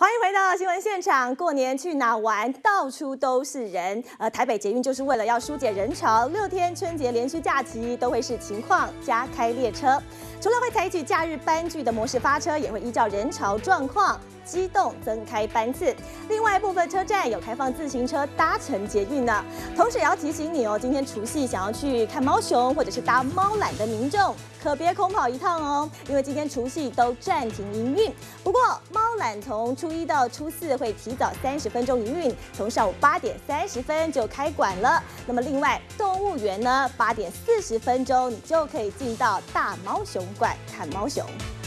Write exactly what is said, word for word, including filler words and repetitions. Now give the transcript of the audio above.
欢迎回到新闻现场。过年去哪玩？到处都是人。呃，台北捷运就是为了要疏解人潮，六天春节连续假期都会视情况加开列车。除了会采取假日班距的模式发车，也会依照人潮状况机动增开班次。另外，部分车站有开放自行车搭乘捷运呢。同时也要提醒你哦，今天除夕想要去看猫熊或者是搭猫缆的民众，可别空跑一趟哦，因为今天除夕都暂停营运。不过，猫缆从初一到初四会提早三十分钟营运，从上午八点三十分就开馆了。那么另外，动物园呢，八点四十分钟你就可以进到大猫熊馆看猫熊。